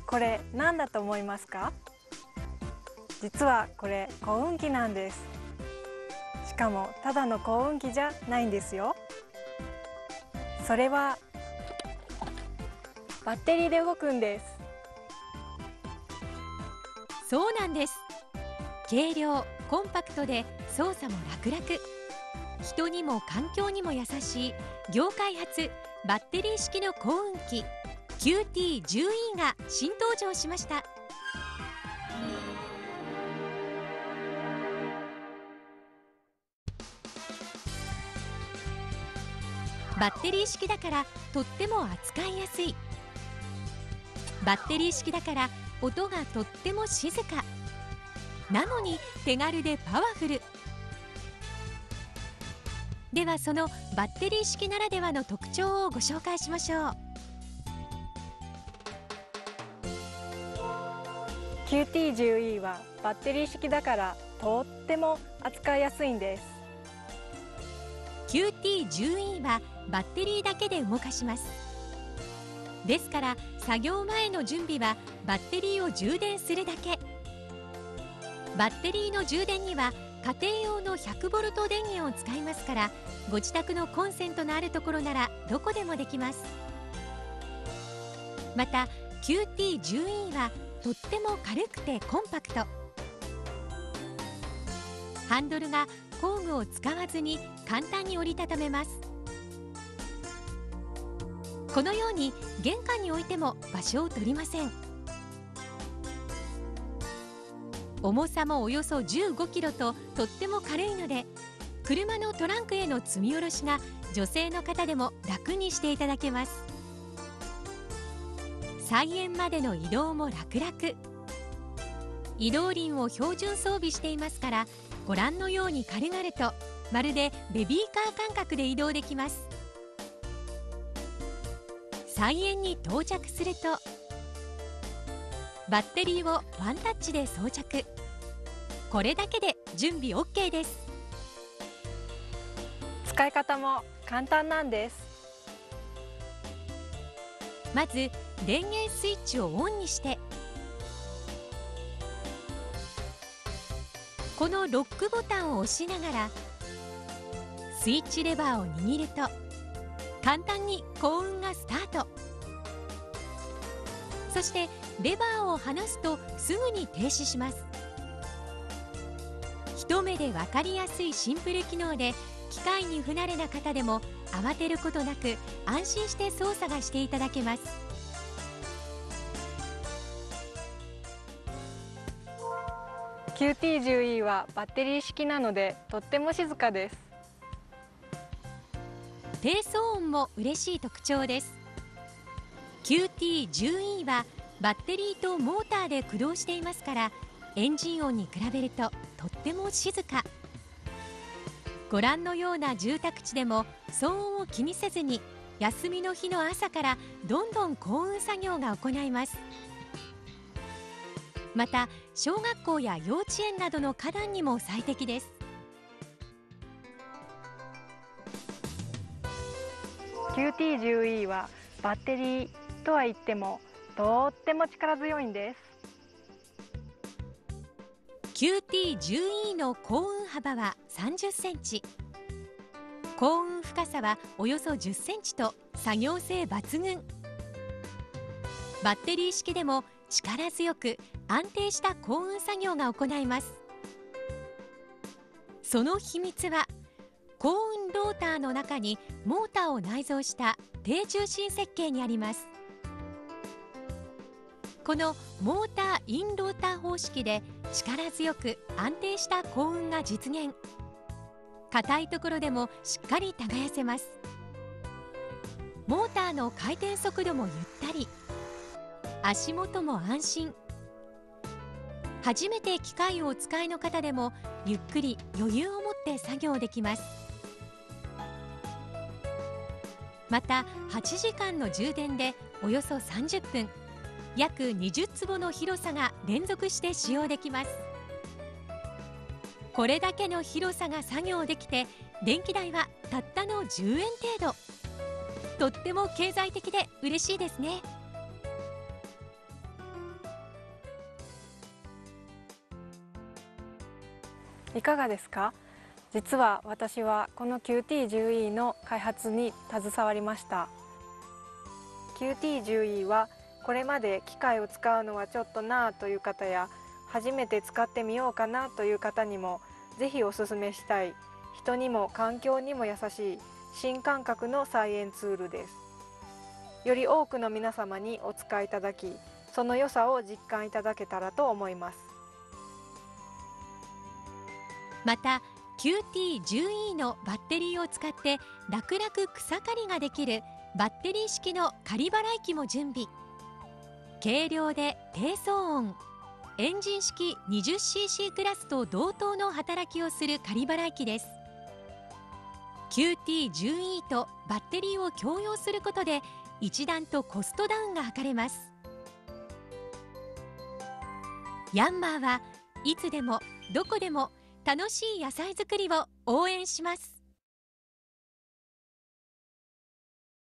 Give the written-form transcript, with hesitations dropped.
これ何だと思いますか？実はこれ幸運期なんです。しかもただの幸運期じゃないんですよ。それはバッテリーで動くんです。 そうなんです。軽量、コンパクトで操作も楽々、人にも環境にも優しい業界初バッテリー式の幸運機 QT10E が新登場しました。バッテリー式だからとっても扱いやすい。バッテリー式だから音がとっても静か。なのに手軽でパワフル。ではそのバッテリー式ならではの特徴をご紹介しましょう。 QT10E はバッテリー式だからとっても扱いやすいんです。 QT10E はバッテリーだけで動かします。ですから作業前の準備はバッテリーを充電するだけ。バッテリーの充電には家庭用の 100V 電源を使いますから、ご自宅のコンセントのあるところならどこでもできます。また QT10E はとっても軽くてコンパクト。ハンドルが工具を使わずに簡単に折りたためます。このように玄関に置いても場所を取りません。重さもおよそ15キロととっても軽いので、車のトランクへの積み下ろしが女性の方でも楽にしていただけます。菜園までの移動も楽々。移動輪を標準装備していますから、ご覧のように軽々とまるでベビーカー感覚で移動できます。菜園に到着するとバッテリーをワンタッチで装着。これだけで準備 OK です。 使い方も簡単なんです。 まず電源スイッチをオンにして、このロックボタンを押しながらスイッチレバーを握ると簡単に幸運がスタート。そしてレバーを離すとすぐに停止します。一目で分かりやすいシンプル機能で、機械に不慣れな方でも慌てることなく安心して操作がしていただけます。 QT10E はバッテリー式なのでとっても静かです。 低騒音も嬉しい特徴です。QT10E はバッテリーとモーターで駆動していますから、エンジン音に比べるととっても静か。ご覧のような住宅地でも騒音を気にせずに、休みの日の朝からどんどん幸運作業が行えます。また小学校や幼稚園などの花壇にも最適です。 QT10E はバッテリーとは言ってもとっても力強いんです。 QT10E の幸運幅は30センチ、幸運深さはおよそ10センチと作業性抜群。バッテリー式でも力強く安定した幸運作業が行えます。その秘密は幸運ローターの中にモーターを内蔵した低重心設計にあります。このモーターインローター方式で力強く安定した幸運が実現。硬いところでもしっかり耕せます。モーターの回転速度もゆったり、足元も安心。初めて機械をお使いの方でもゆっくり余裕を持って作業できます。また8時間の充電でおよそ30分、約20坪の広さが連続して使用できます。これだけの広さが作業できて、電気代はたったの10円程度。とっても経済的で嬉しいですね。 いかがですか？実は私はこの QT10E の開発に携わりました。 QT10E はこれまで機械を使うのはちょっとなぁという方や、初めて使ってみようかなという方にもぜひおすすめしたい、人にも環境にも優しい新感覚の菜園ツールです。より多くの皆様にお使いいただき、その良さを実感いただけたらと思います。 また QT10E のバッテリーを使って楽々草刈りができるバッテリー式の刈り払い機も準備。軽量で低騒音、エンジン式 20cc クラスと同等の働きをする刈り払い機です。 QT10E とバッテリーを共用することで一段とコストダウンが図れます。ヤンマーはいつでもどこでも楽しい野菜作りを応援します。